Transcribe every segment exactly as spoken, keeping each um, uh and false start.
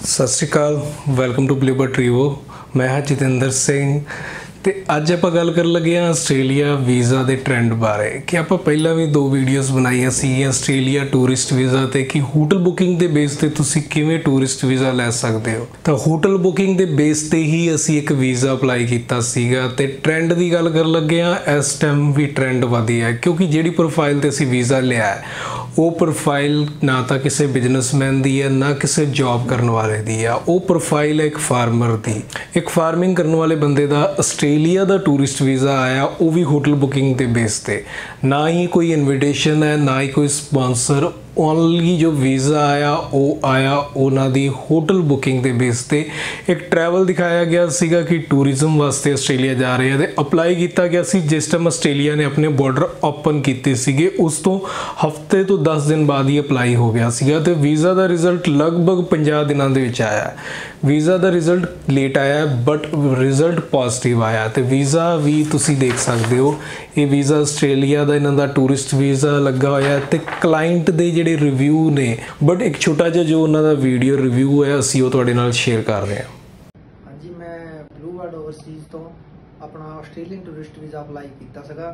सत श्री अकाल, welcome to Bluebird ट्रीवो। मैं हाँ जितेंद्र सिंह ਤੇ ਅੱਜ ਆਪਾਂ ਗੱਲ ਕਰਨ ਲੱਗੇ ਹਾਂ ਆਸਟ੍ਰੇਲੀਆ ਵੀਜ਼ਾ ਦੇ ਟ੍ਰੈਂਡ ਬਾਰੇ ਕਿ ਆਪਾਂ ਪਹਿਲਾਂ ਵੀ ਦੋ ਵੀਡੀਓਜ਼ ਬਣਾਈਆਂ ਸੀ ਆਸਟ੍ਰੇਲੀਆ ਟੂਰਿਸਟ ਵੀਜ਼ਾ ਤੇ ਕਿ ਹੋਟਲ ਬੁਕਿੰਗ ਦੇ ਬੇਸ ਤੇ ਤੁਸੀਂ ਕਿਵੇਂ ਟੂਰਿਸਟ ਵੀਜ਼ਾ ਲੈ ਸਕਦੇ ਹੋ। ਤਾਂ ਹੋਟਲ ਬੁਕਿੰਗ ਦੇ ਬੇਸ ਤੇ ਹੀ ਅਸੀਂ ਇੱਕ ਵੀਜ਼ਾ ਅਪਲਾਈ ਕੀਤਾ ਸੀਗਾ ਤੇ ਟ੍ਰੈਂਡ ਦੀ ਗੱਲ ਕਰਨ ਲੱਗੇ ਹਾਂ ਇਸ ਟਾਈਮ ਵੀ ਟ੍ਰੈਂਡ ਵਧੀਆ ਕਿਉਂਕਿ ਜਿਹੜੀ ਪ੍ਰੋਫਾਈਲ ਤੇ ਅਸੀਂ ਵੀਜ਼ਾ ਲਿਆ ਹੈ ਉਹ ਪ੍ਰੋਫਾਈਲ ਨਾ ਤਾਂ ਕਿਸੇ ਬਿਜ਼ਨਸਮੈਨ ਦੀ ਹੈ ਨਾ ਕਿਸੇ ਜੌਬ ਕਰਨ ਵਾਲੇ ਦੀ ਆ। ਉਹ ਪ੍ਰੋਫਾਈਲ ਹੈ ਇੱਕ ਫਾਰਮਰ ਦੀ, ਇੱਕ ਫਾਰਮਿੰਗ ਕਰਨ ਵਾਲੇ ਬੰਦੇ ਦਾ ਆਸਟ੍ਰੇਲੀਆ ਦਾ ਟੂਰਿਸਟ ਵੀਜ਼ਾ ਆਇਆ, ਉਹ ਵੀ ਹੋਟਲ ਬੁਕਿੰਗ ਦੇ ਬੇਸ ਤੇ। ਨਾ ਹੀ ਕੋਈ ਇਨਵੀਟੇਸ਼ਨ ਹੈ ਨਾ ਹੀ ਕੋਈ ਸਪॉन्सर, ओनली जो वीज़ा आया वो आया उन्होंने होटल बुकिंग के बेस पे। एक ट्रैवल दिखाया गया सीगा कि टूरिज्म वास्ते आस्ट्रेलिया जा रहे हैं, अपलाई किया गया सी जिस टाइम आस्ट्रेलिया ने अपने बॉर्डर ओपन किए सीगे उस तो हफ्ते तो दस दिन बाद ही अपलाई हो गया सीगा। तो वीज़ा का रिजल्ट लगभग पचास दिनों के विच आया। वीज़ा का रिजल्ट लेट आया बट रिजल्ट पॉजिटिव आया। तो वीज़ा भी तुसी देख सकते हो, ये वीज़ा आस्ट्रेलिया का इन्हों का टूरिस्ट वीज़ा लगा होया ते क्लाइंट दे जिहड़े रिव्यू ने, बट एक छोटा जिहा जो उन्होंने वीडियो रिव्यू है असीं वो तुहाडे नाल शेयर कर रहे हैं। हाँ जी, मैं ब्लूबर्ड ओवरसीज़ तो अपना आस्ट्रेलियन टूरिस्ट वीज़ा अप्लाई किया सगा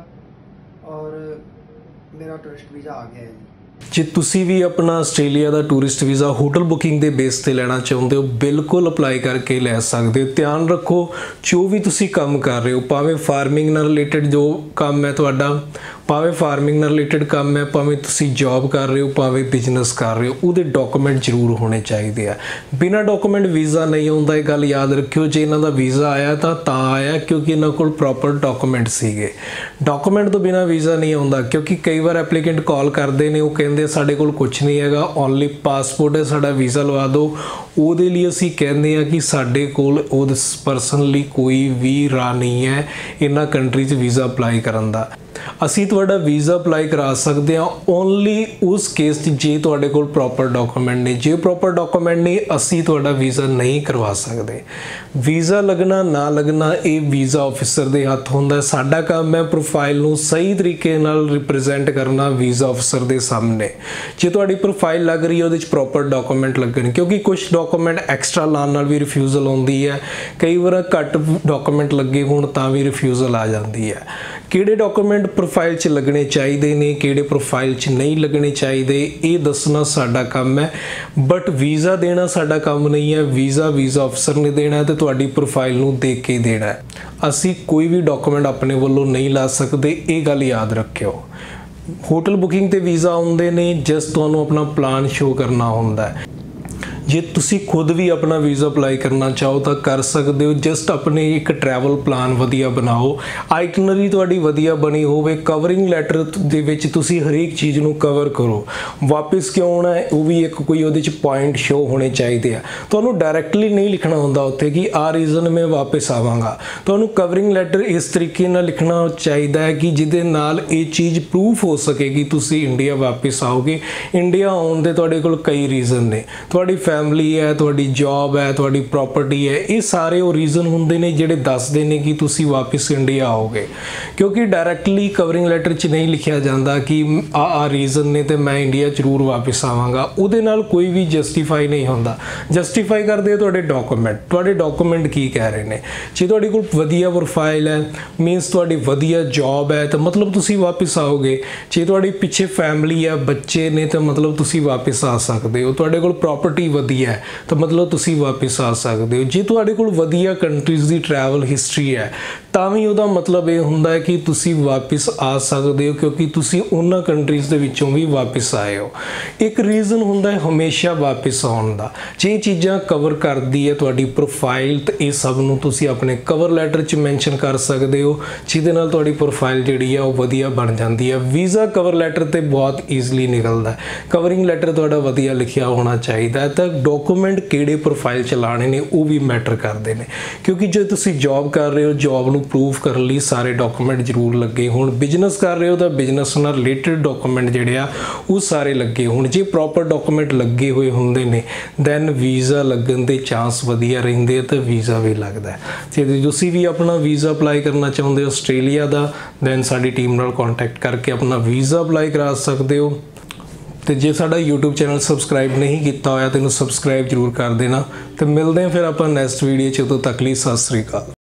और मेरा टूरिस्ट वीज़ा आ गया है जी। जे तुसी भी अपना आस्ट्रेलिया का टूरिस्ट वीज़ा होटल बुकिंग के बेस ते लेना चाहते हो बिल्कुल अप्लाई करके लै सकते हो। ध्यान रखो जो भी तुसी काम कर रहे हो, भावें फार्मिंग नाल रिलेटेड जो काम है तुहाडा, भावें फार्मिंग नाल रिलेटेड काम है, भावें तुसी जॉब कर रहे हो, भावें बिजनेस कर रहे हो, उहदे डॉक्यूमेंट जरूर होने चाहिए। बिना डॉक्यूमेंट वीज़ा नहीं आउंदा, ये गल याद रखियो। जे इन्हां दा वीज़ा आया तो तां आया क्योंकि इन्हां कोल प्रॉपर डॉक्यूमेंट सीगे। डॉक्यूमेंट तो बिना वीज़ा नहीं आउंदा क्योंकि कई बार एप्लीकेंट कॉल करते हैं, वो कहते साडे कोल कुछ नहीं हैगा, ओनली पासपोर्ट है, साडा वीज़ा लवा दो। ਉਹਦੇ ਲਈ ਅਸੀਂ ਕਹਿੰਦੇ ਆ ਕਿ ਸਾਡੇ ਕੋਲ ਉਸ ਪਰਸਨ ਲਈ ਕੋਈ ਵੀ ਰਾਹ ਨਹੀਂ ਹੈ ਇਹਨਾਂ ਕੰਟਰੀ 'ਚ ਵੀਜ਼ਾ ਅਪਲਾਈ ਕਰਨ ਦਾ। ਅਸੀਂ ਤੁਹਾਡਾ ਵੀਜ਼ਾ ਅਪਲਾਈ ਕਰਾ ਸਕਦੇ ਹਾਂ ਓਨਲੀ ਉਸ ਕੇਸ 'ਚ ਜੇ ਤੁਹਾਡੇ ਕੋਲ ਪ੍ਰੋਪਰ ਡਾਕੂਮੈਂਟ ਨੇ। ਜੇ ਪ੍ਰੋਪਰ ਡਾਕੂਮੈਂਟ ਨਹੀਂ ਅਸੀਂ ਤੁਹਾਡਾ ਵੀਜ਼ਾ ਨਹੀਂ ਕਰਵਾ ਸਕਦੇ। ਵੀਜ਼ਾ ਲੱਗਣਾ ਨਾ ਲੱਗਣਾ ਇਹ ਵੀਜ਼ਾ ਆਫਿਸਰ ਦੇ ਹੱਥ ਹੁੰਦਾ। ਸਾਡਾ ਕੰਮ ਹੈ ਪ੍ਰੋਫਾਈਲ ਨੂੰ ਸਹੀ ਤਰੀਕੇ ਨਾਲ ਰਿਪਰੈਜ਼ੈਂਟ ਕਰਨਾ ਵੀਜ਼ਾ ਆਫਿਸਰ ਦੇ ਸਾਹਮਣੇ। ਜੇ ਤੁਹਾਡੀ ਪ੍ਰੋਫਾਈਲ ਲੱਗ ਰਹੀ ਹੈ ਉਹਦੇ 'ਚ ਪ੍ਰੋਪਰ ਡਾਕੂਮੈਂਟ ਲੱਗਣ, ਕਿਉਂਕਿ ਕੁਝ ਡਾਕੂਮੈਂਟ ਐਕਸਟਰਾ ਲਾਉਣ ਨਾਲ ਵੀ ਰਿਫਿਊਜ਼ਲ ਆਉਂਦੀ ਹੈ, ਕਈ ਵਾਰ ਘੱਟ ਡਾਕੂਮੈਂਟ ਲੱਗੇ ਹੋਣ ਤਾਂ ਵੀ ਰਿਫਿਊਜ਼ਲ ਆ ਜਾਂਦੀ ਹੈ। ਕਿਹੜੇ ਡਾਕੂਮੈਂਟ ਪ੍ਰੋਫਾਈਲ 'ਚ ਲੱਗਣੇ ਚਾਹੀਦੇ ਨੇ, ਕਿਹੜੇ ਪ੍ਰੋਫਾਈਲ 'ਚ ਨਹੀਂ ਲੱਗਣੇ ਚਾਹੀਦੇ, ਇਹ ਦੱਸਣਾ ਸਾਡਾ ਕੰਮ ਹੈ। ਬਟ ਵੀਜ਼ਾ ਦੇਣਾ ਸਾਡਾ ਕੰਮ ਨਹੀਂ ਹੈ, ਵੀਜ਼ਾ ਵੀਜ਼ਾ ਅਫਸਰ ਨੇ ਦੇਣਾ ਤੇ ਤੁਹਾਡੀ ਪ੍ਰੋਫਾਈਲ ਨੂੰ ਦੇਖ ਕੇ ਦੇਣਾ ਹੈ। ਅਸੀਂ ਕੋਈ ਵੀ ਡਾਕੂਮੈਂਟ ਆਪਣੇ ਵੱਲੋਂ ਨਹੀਂ ਲਾ ਸਕਦੇ, ਇਹ ਗੱਲ ਯਾਦ ਰੱਖਿਓ। ਹੋਟਲ ਬੁਕਿੰਗ ਤੇ ਵੀਜ਼ਾ ਆਉਂਦੇ ਨੇ ਜਸਟ ਤੁਹਾਨੂੰ ਆਪਣਾ ਪਲਾਨ ਸ਼ੋ ਕਰਨਾ ਹੁੰਦਾ ਹੈ। ਜੇ ਤੁਸੀਂ ਖੁਦ ਵੀ ਆਪਣਾ ਵੀਜ਼ਾ ਅਪਲਾਈ ਕਰਨਾ ਚਾਹੋ ਤਾਂ ਕਰ ਸਕਦੇ ਹੋ। ਜਸਟ ਆਪਣੇ ਇੱਕ ਟਰੈਵਲ ਪਲਾਨ ਵਧੀਆ ਬਣਾਓ, ਆਈਟਨਰੀ ਤੁਹਾਡੀ ਵਧੀਆ ਬਣੀ ਹੋਵੇ, ਕਵਰਿੰਗ ਲੈਟਰ ਦੇ ਵਿੱਚ ਤੁਸੀਂ ਹਰੇਕ ਚੀਜ਼ ਨੂੰ ਕਵਰ ਕਰੋ। ਵਾਪਸ ਕਿਉਂ ਆਉਣਾ ਹੈ ਉਹ ਵੀ ਇੱਕ ਕੋਈ ਉਹਦੇ 'ਚ ਪੁਆਇੰਟ ਸ਼ੋ ਹੋਣੇ ਚਾਹੀਦੇ ਆ। ਤੁਹਾਨੂੰ ਡਾਇਰੈਕਟਲੀ ਨਹੀਂ ਲਿਖਣਾ ਹੁੰਦਾ ਉੱਥੇ ਕਿ ਆਹ ਰੀਜ਼ਨ ਮੈਂ ਵਾਪਸ ਆਵਾਂਗਾ। ਤੁਹਾਨੂੰ ਕਵਰਿੰਗ ਲੈਟਰ ਇਸ ਤਰੀਕੇ ਨਾਲ ਲਿਖਣਾ ਚਾਹੀਦਾ ਹੈ ਕਿ ਜਿਹਦੇ ਨਾਲ ਇਹ ਚੀਜ਼ ਪ੍ਰੂਫ ਹੋ ਸਕੇ ਕਿ ਤੁਸੀਂ ਇੰਡੀਆ ਵਾਪਸ ਆਓਗੇ। ਇੰਡੀਆ ਆਉਣ ਦੇ ਤੁਹਾਡੇ ਕੋਲ ਕਈ ਰੀਜ਼ਨ ਨੇ, ਤੁਹਾਡੀ फैमिली है, तुहाडी जॉब है, तुहाडी प्रॉपर्टी है, ये सारे वो रीजन होंदे ने जिहड़े दसदे ने कि तुसी वापस इंडिया आओगे। क्योंकि डायरैक्टली कवरिंग लैटर च नहीं लिखिया जाता कि आ आ रीजन ने तो मैं इंडिया जरूर वापस आवांगा, उहदे नाल कोई भी जस्टिफाई नहीं होंदा। जस्टिफाई करदे तुहाडे डॉक्यूमेंट, तुहाडे डॉक्यूमेंट की कह रहे ने। जे तुहाडे कोल वधिया प्रोफाइल है मीनस तुहाडी वधिया जॉब है तो मतलब तुसी वापस आओगे। जे तुहाडी पिछे फैमिली है, बच्चे ने तो मतलब तुसी वापस आ सकते हो। तुहाडे कोल प्रॉपर्टी ਵਧੀਆ ਹੈ ਤਾਂ ਮਤਲਬ ਤੁਸੀਂ ਵਾਪਸ ਆ ਸਕਦੇ ਹੋ। ਜੇ ਤੁਹਾਡੇ ਕੋਲ ਵਧੀਆ ਕੰਟਰੀਜ਼ ਦੀ ਟਰੈਵਲ ਹਿਸਟਰੀ ਹੈ ਤਾਂ ਵੀ ਉਹਦਾ ਮਤਲਬ ਇਹ ਹੁੰਦਾ ਹੈ ਕਿ ਤੁਸੀਂ ਵਾਪਸ ਆ ਸਕਦੇ ਹੋ ਕਿਉਂਕਿ ਤੁਸੀਂ ਉਹਨਾਂ ਕੰਟਰੀਜ਼ ਦੇ ਵਿੱਚੋਂ ਵੀ ਵਾਪਸ ਆਏ ਹੋ। ਇੱਕ ਰੀਜ਼ਨ ਹੁੰਦਾ ਹੈ ਹਮੇਸ਼ਾ ਵਾਪਸ ਆਉਣ ਦਾ। ਜੇ ਇਹ ਚੀਜ਼ਾਂ ਕਵਰ ਕਰਦੀ ਹੈ ਤੁਹਾਡੀ ਪ੍ਰੋਫਾਈਲ ਤਾਂ ਇਹ ਸਭ ਨੂੰ ਤੁਸੀਂ ਆਪਣੇ ਕਵਰ ਲੈਟਰ 'ਚ ਮੈਂਸ਼ਨ ਕਰ ਸਕਦੇ ਹੋ ਜਿਹਦੇ ਨਾਲ ਤੁਹਾਡੀ ਪ੍ਰੋਫਾਈਲ ਜਿਹੜੀ ਆ ਉਹ ਵਧੀਆ ਬਣ ਜਾਂਦੀ ਹੈ। ਵੀਜ਼ਾ ਕਵਰ ਲੈਟਰ ਤੇ ਬਹੁਤ ਈਜ਼ੀਲੀ ਨਿਕਲਦਾ ਹੈ। ਕਵਰਿੰਗ ਲੈਟਰ ਤੁਹਾਡਾ ਵਧੀਆ ਲਿਖਿਆ ਹੋਣਾ ਚਾਹੀਦਾ ਹੈ। ਤਾਂ ਡਾਕੂਮੈਂਟ ਕਿਹੜੇ ਪ੍ਰੋਫਾਈਲ 'ਚ ਲਾਣੇ ਨੇ ਉਹ ਵੀ ਮੈਟਰ ਕਰਦੇ ਨੇ ਕਿਉਂਕਿ ਜੇ ਤੁਸੀਂ ਜੌਬ ਕਰ ਰਹੇ ਹੋ ਜੌਬ ਨੂੰ प्रूफ करने लिए सारे डॉक्यूमेंट जरूर लगे हो। बिजनेस कर रहे हो तो बिजनेस नाल रिलेटेड डॉक्यूमेंट जिहड़े आ वो सारे लगे हो। जे प्रॉपर डॉक्यूमेंट लगे हुए होंदे ने दैन वीज़ा लगन के चांस वधिया रहिंदे तो वीज़ा भी लगता है। जे तुसीं भी अपना वीज़ा अप्लाई करना चाहुंदे हो आस्ट्रेलिया का दैन साडी टीम नाल कॉन्टैक्ट करके अपना वीज़ा अप्लाई करा सकते हो। ਤੇ ਜੇ ਸਾਡਾ YouTube ਚੈਨਲ ਸਬਸਕ੍ਰਾਈਬ ਨਹੀਂ ਕੀਤਾ ਹੋਇਆ ਤਾਂ ਇਹਨੂੰ ਸਬਸਕ੍ਰਾਈਬ ਜ਼ਰੂਰ ਕਰ ਦੇਣਾ। ਤੇ ਮਿਲਦੇ ਹਾਂ ਫਿਰ ਆਪਾਂ ਨੈਕਸਟ ਵੀਡੀਓ 'ਚ। ਉਦੋਂ ਤੱਕ ਲਈ ਸਤਿ ਸ੍ਰੀ ਅਕਾਲ।